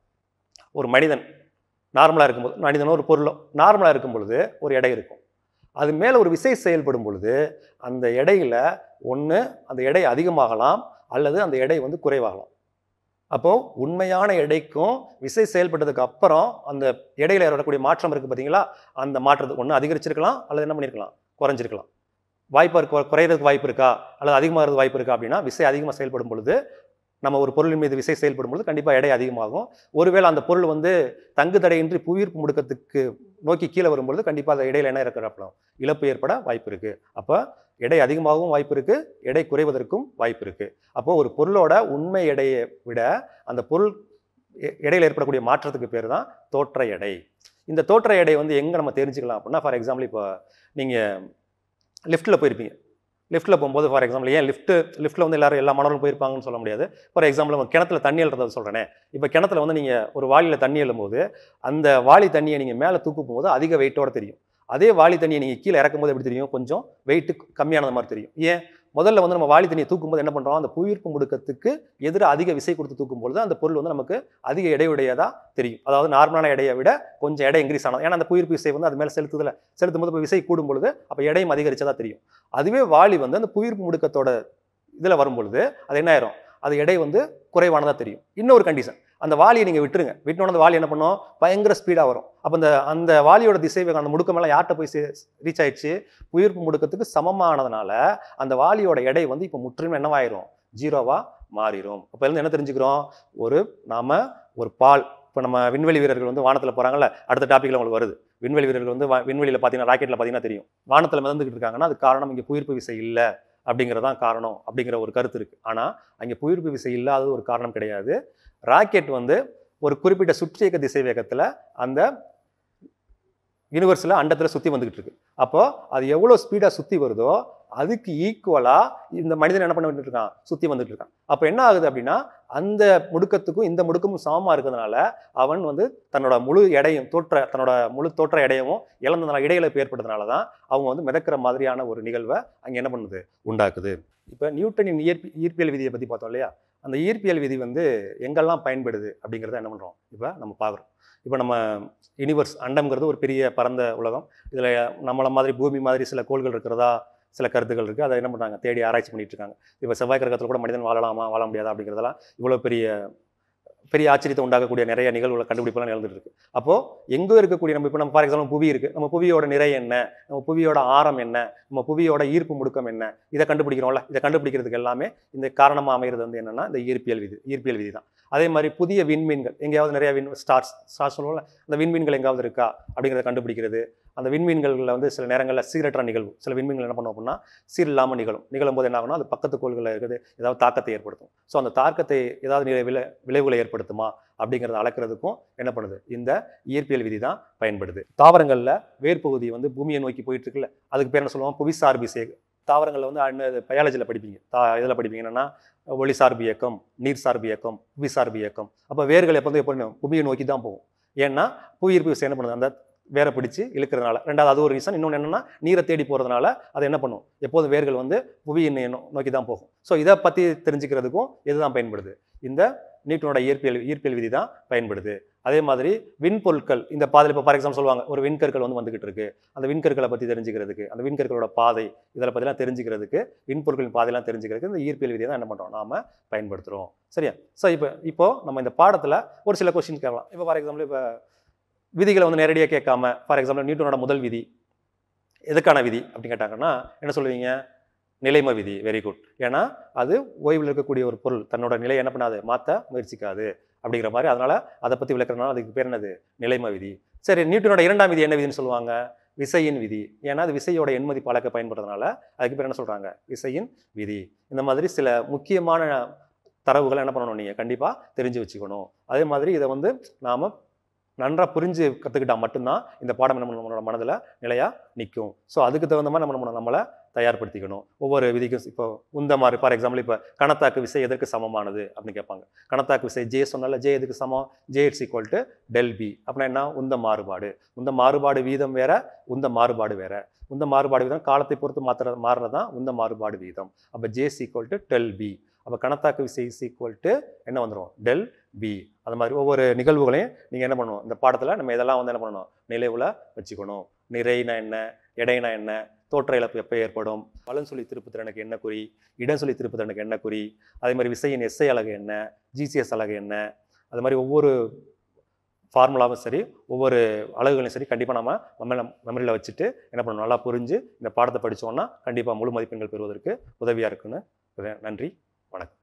ஒரு மனிதன் நார்மலாக இருக்கும்போது, மனிதனோ ஒரு பொருளோ நார்மலாக இருக்கும் பொழுது ஒரு எடை இருக்கும். அது மேலே ஒரு விசை செயல்படும் பொழுது அந்த எடையில் ஒன்று அந்த எடை அதிகமாகலாம் அல்லது அந்த எடை வந்து குறைவாகலாம். அப்போது உண்மையான எடைக்கும் விசை செயல்பட்டதுக்கு அப்புறம் அந்த எடையில் ஏற்படக்கூடிய மாற்றம் இருக்குது பார்த்தீங்களா, அந்த மாற்றத்தை ஒன்று அதிகரிச்சிருக்கலாம் அல்லது என்ன பண்ணியிருக்கலாம், குறைஞ்சிருக்கலாம். வாய்ப்பு இருக்கு, குறையிறதுக்கு வாய்ப்பு இருக்கா அல்லது அதிகமாகிறது வாய்ப்பு இருக்கா அப்படின்னா, விசை அதிகமாக செயல்படும் பொழுது நம்ம ஒரு பொருளின் மீது விசை செயல்படும் பொழுது கண்டிப்பாக எடை அதிகமாகும். ஒருவேளை அந்த பொருள் வந்து தங்கு தடையின்றி புவியீர்ப்பு முடுக்கத்துக்கு நோக்கி கீழே வரும்பொழுது கண்டிப்பாக அந்த இடையில என்ன இருக்கிறப்பலாம் இழப்பு ஏற்பட வாய்ப்பு இருக்குது. அப்போ எடை அதிகமாகவும் வாய்ப்பு இருக்குது, எடை குறைவதற்கும் வாய்ப்பு இருக்குது. அப்போது ஒரு பொருளோட உண்மை எடையை விட அந்த பொருள் இடையில ஏற்படக்கூடிய மாற்றத்துக்கு பேர் தான் தோற்ற எடை. இந்த தோற்ற எடை வந்து எங்கே நம்ம தெரிஞ்சுக்கலாம் அப்படின்னா, ஃபார் எக்ஸாம்பிள் இப்போ நீங்கள் லிஃப்ட்டில் போயிருப்பீங்க. லிஃப்ட்டில் போகும்போது ஃபார் எக்ஸாம்பிள், ஏன் லிஃப்ட்டு லிஃப்ட்டில் வந்து எல்லாரும் எல்லா மாணவர்களும் போயிருப்பாங்கன்னு சொல்ல முடியாது. ஃபார் எக்ஸாம்பிள் நம்ம கிணத்துல தண்ணி எழுறதை சொல்கிறேனே, இப்போ கிணத்துல வந்து நீங்கள் ஒரு வாளியில் தண்ணி எழும்போது அந்த வாளி தண்ணியை நீங்கள் மேலே தூக்கும் போது அதிக வெயிட்டோடு தெரியும். அதே வாளி தண்ணியை நீங்கள் கீழே இறக்கும் போது எப்படி தெரியும், கொஞ்சம் வெயிட்டு கம்மியானது மாதிரி தெரியும். ஏன், முதல்ல வந்து நம்ம வாளி தண்ணியை தூக்கும்போது என்ன பண்ணுறோம், அந்த புவியீர்ப்பு முடுக்கத்துக்கு எதிராக அதிக விசை கொடுத்து தூக்கும்போது அந்த பொருள் வந்து நமக்கு அதிக எடையுடையதாக தெரியும். அதாவது நார்மலான எடையை விட கொஞ்சம் எடை இன்க்ரீஸ் ஆனது. ஏன்னா அந்த புவியீர்ப்பு விசை வந்து அது மேலே செலுத்துதில்ல, செலுத்தும் போது இப்போ விசை கூடும் பொழுது அப்போ எடையும் அதிகரிச்சதாக தெரியும். அதுவே வாளி வந்து அந்த புவியீர்ப்பு முடுக்கத்தோட இதில் வரும்பொழுது அது என்ன ஆயிரும், அது எடை வந்து குறைவானதாக தெரியும். இன்னொரு கண்டிஷன், அந்த வாளியை நீங்கள் விட்டுருங்க, விட்டோன்னு அந்த வாளி என்ன பண்ணும், பயங்கர ஸ்பீடாக வரும். அப்போ அந்த அந்த வாளியோட திசை அந்த முடுக்கம் எல்லாம் யார்கிட்ட போய் ரீச் ஆயிடுச்சு, புவியீர்ப்பு முடுக்கத்துக்கு சமமானதுனால அந்த வாளியோட எடை வந்து இப்போ முற்றிலும் என்னவாயிரும், ஜீரோவாக மாறிடும். அப்போ இருந்து என்ன தெரிஞ்சுக்கிறோம், ஒரு நாம ஒரு பால், இப்போ நம்ம விண்வெளி வீரர்கள் வந்து வானத்தில் போகிறாங்கல்ல, அடுத்த டாப்பிக்கில் உங்களுக்கு வருது. விண்வெளி வீரர்கள் வந்து விண்வெளியில் பார்த்தீங்கன்னா ராக்கெட்டில் பார்த்தீங்கன்னா தெரியும், வானத்தில் மிதந்துக்கிட்டு இருக்காங்கன்னா அது காரணம் இங்கே புவியீர்ப்பு விசை இல்லை அப்படிங்கிறதான் காரணம் அப்படிங்கிற ஒரு கருத்து இருக்குது. ஆனால் அங்கே புவியீர்ப்பு விசை இல்லாதது ஒரு காரணம் கிடையாது. ராக்கெட் வந்து ஒரு குறிப்பிட்ட சுற்றியக்க திசை வேகத்தில் அந்த யூனிவர்ஸில் அண்டத்தில் சுற்றி வந்துக்கிட்டு இருக்கு. அப்போது அது எவ்வளோ ஸ்பீடாக சுற்றி வருதோ அதுக்கு ஈக்குவலாக இந்த மனிதன் என்ன பண்ணிட்டு இருக்கான், சுற்றி வந்துட்டு இருக்கான். அப்போ என்ன ஆகுது அப்படின்னா, அந்த முடுக்கத்துக்கும் இந்த முடுக்கமும் சமமாக இருக்கிறதுனால அவன் வந்து தன்னோட முழு எடையும் தோற்ற தன்னோட முழு தோற்ற எடையவும் இழந்ததுனால இடையிழப்பு ஏற்பட்டதுனால தான் அவங்க வந்து மிதக்கிற மாதிரியான ஒரு நிகழ்வை அங்கே என்ன பண்ணுது, உண்டாக்குது. இப்போ நியூட்டனின் ஈர்ப்பி ஈர்ப்பியல் விதியை பற்றி பார்த்தோம் இல்லையா, அந்த ஈர்ப்பியல் விதி வந்து எங்கெல்லாம் பயன்படுது அப்படிங்கிறத என்ன பண்ணுறோம் இப்போ நம்ம பார்க்குறோம். இப்போ நம்ம யூனிவர்ஸ் அண்டம்ங்கிறது ஒரு பெரிய பரந்த உலகம். இதில் நம்மளை மாதிரி பூமி மாதிரி சில கோள்கள் இருக்கிறதா சில கருத்துக்கள் இருக்குது. அதை என்ன பண்ணுறாங்க, தேடி ஆராய்ச்சி பண்ணிட்டு இருக்காங்க. இப்போ செவ்வாய் கிரகத்தில் கூட மனிதன் வாழலாமா வாழ முடியாதா அப்படிங்கிறதெல்லாம் இவ்வளோ பெரிய பெரிய ஆச்சரியத்தை உண்டாக்கக்கூடிய நிறைய நிகழ்வுகளை கண்டுபிடிப்பெல்லாம் நிகழ்ந்துட்டு இருக்கு. அப்போது எங்கே இருக்கக்கூடிய நம்ம இப்போ நம்ம ஃபார் எக்ஸாம்பிள் புவி இருக்குது, நம்ம புவியோட நிறை என்ன, நம்ம புவியோட ஆரம் என்ன, நம்ம புவியோட ஈர்ப்பு முடுக்கம் என்ன, இதை கண்டுபிடிக்கிறோம்ல. இதை கண்டுபிடிக்கிறதுக்கு எல்லாமே இந்த காரணமாக அமைகிறது வந்து என்னென்னா இந்த ஈர்ப்பியல் விதி ஈர்ப்பியல் விதி தான். அதே மாதிரி புதிய விண்மீன்கள் எங்கேயாவது நிறைய விண் ஸ்டார்ஸ் ஸ்டார்ஸ் சொல்லுவோம்ல, அந்த விண்மீன்கள் எங்காவது இருக்கா அப்படிங்கிறத கண்டுபிடிக்கிறது. அந்த விண்மீன்களில் வந்து சில நேரங்களில் சீரற்ற நிகழ்வு, சில விண்மீன்கள் என்ன பண்ணுவோம் அப்படின்னா சீர் இல்லாமல் நிகழும். நிகழும் போது என்ன ஆகும்னா அது பக்கத்து கோள்களில் இருக்குது ஏதாவது தாக்கத்தை ஏற்படுத்தும். ஸோ அந்த தாக்கத்தை ஏதாவது விளை விளைவுகளை ஏற்படுத்துமா அப்படிங்கிறத அளக்கிறதுக்கும் என்ன பண்ணுது, இந்த ஈர்ப்பியல் விதி தான் பயன்படுது. தாவரங்களில் வேர்பகுதி வந்து பூமியை நோக்கி போயிட்டு இருக்குல்ல, அதுக்கு பேர் என்ன சொல்லுவோம், புவிசார் விசை தாவரங்களில் வந்து பயாலஜியில் படிப்பீங்க. தா இதில் படிப்பீங்க என்னென்னா ஒளி சார்பு இயக்கம், நீர் சார்பு இயக்கம், புவி சார்பு இயக்கம். அப்போ வேர்கள் எப்போ வந்து எப்போ புவியை நோக்கி தான் போகும். ஏன்னா புவியீர்ப்பு விசை என்ன பண்ணுது, அந்த வேரை பிடிச்சி இழுக்கிறதுனால. ரெண்டாவது அது ஒரு ரீசன். இன்னொன்று என்னென்னா நீரை தேடி போகிறதுனால அது என்ன பண்ணும், எப்போதும் வேர்கள் வந்து புவியின் நோக்கி தான் போகும். ஸோ இதை பற்றி தெரிஞ்சுக்கிறதுக்கும் இதுதான் பயன்படுது. இந்த நியூட்டனோட இயற்பியல் ஈர்ப்பியல் விதி தான் பயன்படுது. அதே மாதிரி விண்பொருட்கள் இந்த பாதையில் இப்போ ஃபார் எக்ஸாம்பிள் சொல்லுவாங்க, ஒரு விண்கற்கள் வந்து வந்துகிட்டு இருக்கு, அந்த விண்கற்களை பற்றி தெரிஞ்சுக்கிறதுக்கு, அந்த விண்கற்களோட பாதை இதில் பற்றிலாம் தெரிஞ்சுக்கிறதுக்கு, விண்பொருட்களின் பாதையெல்லாம் தெரிஞ்சுக்கிறதுக்கு இந்த ஈர்ப்பியல் விதியை தான் என்ன பண்ணுறோம், நாம பயன்படுத்துகிறோம். சரியா? ஸோ இப்போ இப்போ நம்ம இந்த பாடத்தில் ஒரு சில கொஸ்டின் கேட்கலாம். இப்போ ஃபார் எக்ஸாம்பிள் இப்போ விதிகளை வந்து நேரடியாக கேட்காம, ஃபார் எக்ஸாம்பிள் நியூட்டனோட முதல் விதி எதுக்கான விதி அப்படின்னு கேட்டாங்கன்னா என்ன சொல்லுவீங்க? நிலைம விதி. Very good. ஏன்னா அது ஓய்வில் இருக்கக்கூடிய ஒரு பொருள் தன்னோட நிலையை என்ன பண்ணாது, மாற்ற முயற்சிக்காது அப்படிங்கிற மாதிரி. அதனால அதை பற்றி விளக்குறதுனால அதுக்கு பேர் என்னது, நிலைம விதி. சரி, நியூட்டனோட இரண்டாம் விதி என்ன விதின்னு சொல்லுவாங்க? விசையின் விதி. ஏன்னா அது விசையோட எண்மதிப்பு அளக்க பயன்படுறதுனால அதுக்கு பேர் என்ன சொல்றாங்க, விசையின் விதி. இந்த மாதிரி சில முக்கியமான தரவுகளை என்ன பண்ணணும், நீங்கள் கண்டிப்பாக தெரிஞ்சு வச்சுக்கணும். அதே மாதிரி இதை வந்து நாம் நன்றாக புரிஞ்சு கற்றுக்கிட்டால் மட்டும்தான் இந்த பாடம் என்ன நம்மளோட மனதில் நிலையாக நிற்கும். ஸோ அதுக்கு தகுந்த மாதிரி நம்ம நம்ம நம்மளை தயார்படுத்திக்கணும். ஒவ்வொரு விதிக்கும் இப்போ உந்த மாதிரி ஃபார் எக்ஸாம்பிள் இப்போ கணத்தாக்கு விசை எதற்கு சமமானது அப்படின்னு கேட்பாங்க. கணத்தாக்கு விசை ஜே சொன்னால ஜே எதுக்கு சமம்? J it's equal to del P. அப்படின்னா என்ன? உந்த மாறுபாடு. உந்த மாறுபாடு வீதம் வேற, உந்த மாறுபாடு வேற. உந்த மாறுபாடு வீதம் காலத்தை பொறுத்து மாற்ற மாறுறது தான் உந்த மாறுபாடு வீதம். அப்போ J is equal to del P. அப்போ கணத்தாக்கு விசை இஸ் ஈக்குவல் டு என்ன வந்துடும், டெல் பி. அது மாதிரி ஒவ்வொரு நிகழ்வுகளையும் நீங்கள் என்ன பண்ணணும், இந்த பாடத்தில் நம்ம இதெல்லாம் வந்து என்ன பண்ணணும், நினைவில் வச்சுக்கணும். நிறைனா என்ன, எடைனா என்ன, தோற்ற இழப்பு எப்போ ஏற்படும், பலன் சொல்லி திருப்புத்திறனுக்கு என்ன குறி, இடம் சொல்லி திருப்புத்திறனுக்கு என்ன குறி, அதே மாதிரி விசையின் எஸ்ஐ அலகு என்ன, ஜிசிஎஸ் அலகு என்ன, அது மாதிரி ஒவ்வொரு ஃபார்முலாவும் சரி ஒவ்வொரு அலகுகளையும் சரி கண்டிப்பாக நம்ம மெமரி மெமரியில் வச்சுட்டு என்ன பண்ணணும், நல்லா புரிஞ்சு இந்த பாடத்தை படித்தோன்னா கண்டிப்பாக முழு மதிப்பெண்கள் பெறுவதற்கு உதவியாக இருக்குன்னு. நன்றி, வணக்கம்.